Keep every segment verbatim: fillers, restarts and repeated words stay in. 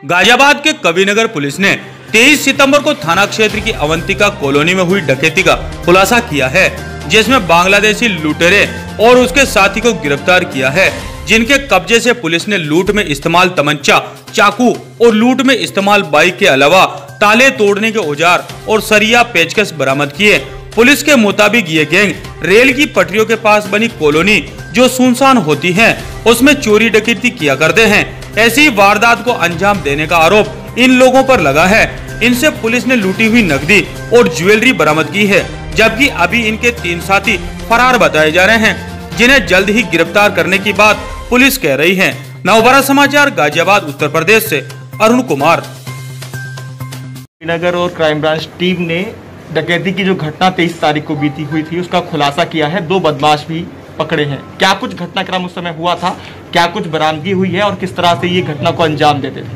गाजियाबाद के कविनगर पुलिस ने तेईस सितंबर को थाना क्षेत्र की अवंतिका कॉलोनी में हुई डकैती का खुलासा किया है, जिसमें बांग्लादेशी लुटेरे और उसके साथी को गिरफ्तार किया है, जिनके कब्जे से पुलिस ने लूट में इस्तेमाल तमंचा, चाकू और लूट में इस्तेमाल बाइक के अलावा ताले तोड़ने के औजार और सरिया पेचकस बरामद किए। पुलिस के मुताबिक ये गैंग रेल की पटरियों के पास बनी कॉलोनी जो सुनसान होती है उसमें चोरी डकैती किया करते हैं। ऐसी वारदात को अंजाम देने का आरोप इन लोगों पर लगा है। इनसे पुलिस ने लूटी हुई नकदी और ज्वेलरी बरामद की है, जबकि अभी इनके तीन साथी फरार बताए जा रहे हैं, जिन्हें जल्द ही गिरफ्तार करने की बात पुलिस कह रही है। नवभारत समाचार गाजियाबाद उत्तर प्रदेश से अरुण कुमार। नगर और क्राइम ब्रांच टीम ने डकैती की जो घटना तेईस तारीख को बीती हुई थी उसका खुलासा किया है। दो बदमाश भी पकड़े हैं। क्या कुछ घटनाक्रम उस समय हुआ था, क्या कुछ बरामदगी हुई है और किस तरह से ये घटना को अंजाम देते थे?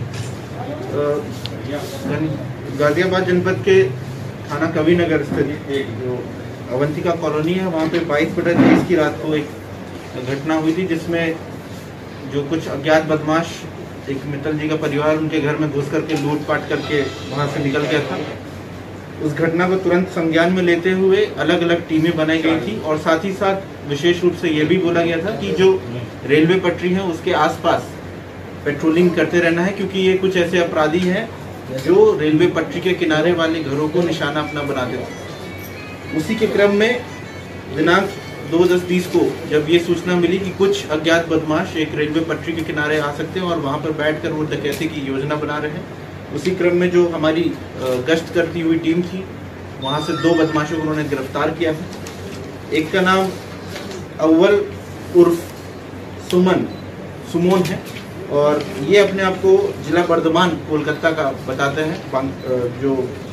गाजियाबाद जनपद के थाना कविनगर स्थित एक जो अवंतिका कॉलोनी है, वहाँ पे बाईस बटा तेईस की रात को एक घटना हुई थी, जिसमें जो कुछ अज्ञात बदमाश, एक मित्तल जी का परिवार, उनके घर में घुस करके लूटपाट करके वहाँ से निकल गया था। उस घटना को तुरंत संज्ञान में लेते हुए अलग अलग टीमें बनाई गई थी और साथ ही साथ विशेष रूप से यह भी बोला गया था कि जो रेलवे पटरी है उसके आसपास पेट्रोलिंग करते रहना है, क्योंकि ये कुछ ऐसे अपराधी हैं जो रेलवे पटरी के किनारे वाले घरों को निशाना अपना बनाते थे। उसी के क्रम में दिनांक दो दस बीस को जब ये सूचना मिली कि कुछ अज्ञात बदमाश एक रेलवे पटरी के किनारे आ सकते हैं और वहाँ पर बैठकर वो डकैती की योजना बना रहे हैं, उसी क्रम में जो हमारी गश्त करती हुई टीम थी, वहाँ से दो बदमाशों को उन्होंने गिरफ्तार किया है। एक का नाम अव्वल उर्फ सुमन सुमोन है और ये अपने आप को जिला बर्धमान कोलकाता का बताते हैं, जो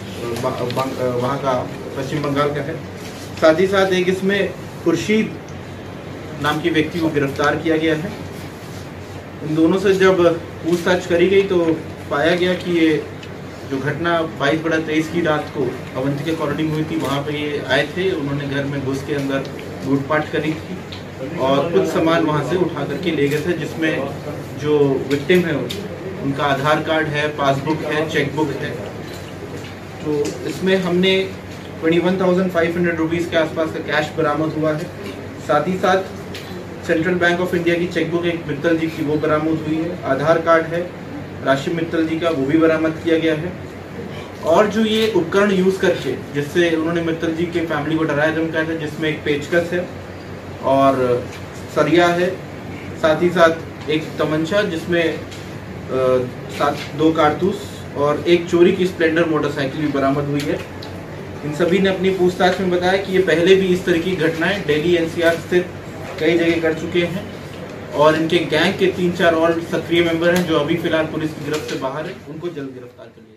वहाँ का पश्चिम बंगाल का है। साथ ही साथ एक इसमें खुर्शीद नाम के व्यक्ति को गिरफ्तार किया गया है। इन दोनों से जब पूछताछ करी गई तो पाया गया कि ये जो घटना बाईस बटा तेईस की रात को अवंतिका कॉलोनी में हुई थी, वहाँ पे ये आए थे। उन्होंने घर में घुस के अंदर लूटपाट करी थी और कुछ सामान वहाँ से उठा करके ले गए थे, जिसमें जो विक्टिम है उनका आधार कार्ड है, पासबुक है, चेकबुक है। तो इसमें हमने इक्कीस हज़ार पाँच सौ रुपीस के आसपास का कैश बरामद हुआ है। साथ ही साथ सेंट्रल बैंक ऑफ इंडिया की चेकबुक एक मित्तल जी की वो बरामद हुई है। आधार कार्ड है राशि मित्तल जी का, वो भी बरामद किया गया है। और जो ये उपकरण यूज करके जिससे उन्होंने मित्तल जी के फैमिली को डराया धमकाया था, जिसमें एक पेचकस है और सरिया है, साथ ही साथ एक तमंचा जिसमें साथ दो कारतूस और एक चोरी की स्प्लेंडर मोटरसाइकिल भी बरामद हुई है। इन सभी ने अपनी पूछताछ में बताया कि ये पहले भी इस तरह की घटनाएं दिल्ली एनसीआर स्थित कई जगह कर चुके हैं और इनके गैंग के तीन चार और सक्रिय मेंबर हैं जो अभी फिलहाल पुलिस की गिरफ्त से बाहर है। उनको जल्द गिरफ्तार कर लिया।